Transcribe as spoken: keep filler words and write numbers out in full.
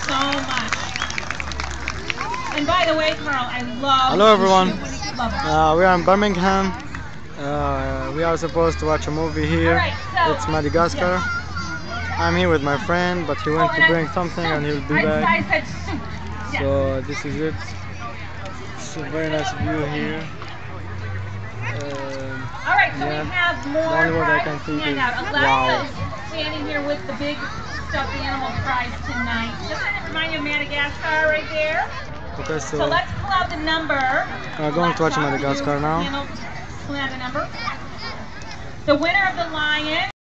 so much. And by the way, Carl, I love. Hello everyone. Love Uh, we are in Barmingham. Uh, we are supposed to watch a movie here. Right, so, It's Madagascar. yes. I'm here with my friend, but he went Oh, to bring something and he'll be I, back. I said soup. Yes. So this is it. It's a very nice view here. Um, All right, so yeah. we have more The only word I can prizes see to hand is out. Alexa wow. is standing here with the big stuffed animal prize tonight. Doesn't it remind you of Madagascar right there? Okay, So, so let's pull out the number. we're going to watch Alexa, Madagascar you now. handle- Pull out the number. The winner of the lion